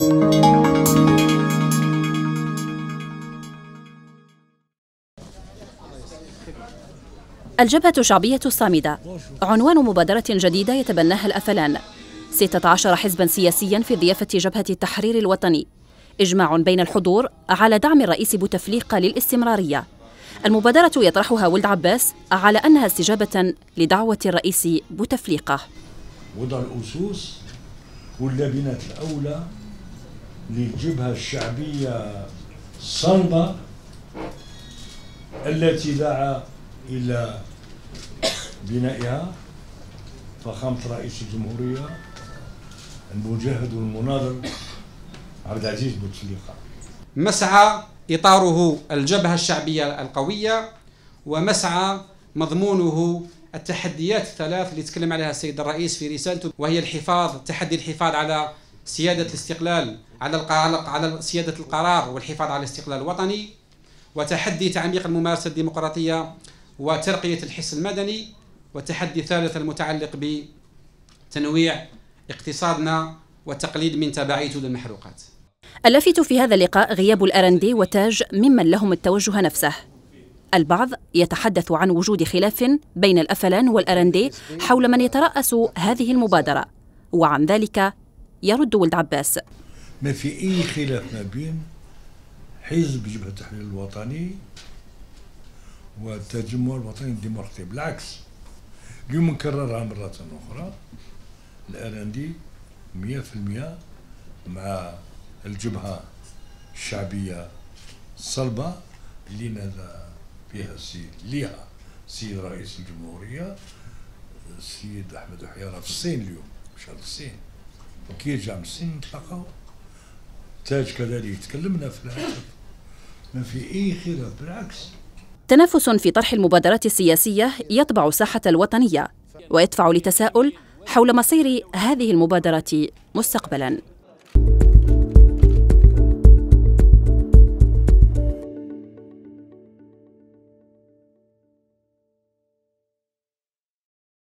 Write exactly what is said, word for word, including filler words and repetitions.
الجبهة الشعبية الصامدة عنوان مبادرة جديدة يتبناها الأفلان، ستة عشر حزباً سياسياً في ضيافة جبهة التحرير الوطني، إجماع بين الحضور على دعم الرئيس بوتفليقة للاستمرارية. المبادرة يطرحها ولد عباس على أنها استجابة لدعوة الرئيس بوتفليقة. وضع الأسس واللبنات الأولى للجبهة الشعبية الصلبة التي دعا إلى بنائها فخامة رئيس الجمهورية المجاهد والمناضل عبد العزيز بوتفليقة. مسعى إطاره الجبهة الشعبية القوية، ومسعى مضمونه التحديات الثلاث اللي تكلم عليها السيد الرئيس في رسالته، وهي الحفاظ تحدي الحفاظ على سيادة الاستقلال، على على سيادة القرار والحفاظ على الاستقلال الوطني، وتحدي تعميق الممارسة الديمقراطية وترقية الحس المدني، والتحدي الثالث المتعلق بتنويع اقتصادنا والتقليد من تبعيته للمحروقات. اللافت في هذا اللقاء غياب الأرندي وتاج ممن لهم التوجه نفسه. البعض يتحدث عن وجود خلاف بين الأفلان والأرندي حول من يترأس هذه المبادرة، وعن ذلك يرد ولد عباس: ما في أي خلاف ما بين حزب جبهة التحرير الوطني والتجمع الوطني الديمقراطي، بالعكس اليوم نكررها مرة أخرى، الأرندي مئة في المئة مع الجبهة الشعبية الصلبة اللي نادى فيها السيد ليها السيد رئيس الجمهورية السيد أحمد حيارة في الصين. اليوم مشى للصين وكي رجع من الصين نتلاقاو. تاج كذلك تكلمنا في الهاتف، ما في أي خلاف، بالعكس. تنافس في طرح المبادرات السياسية يطبع ساحة الوطنية ويدفع لتساؤل حول مصير هذه المبادرة مستقبلاً.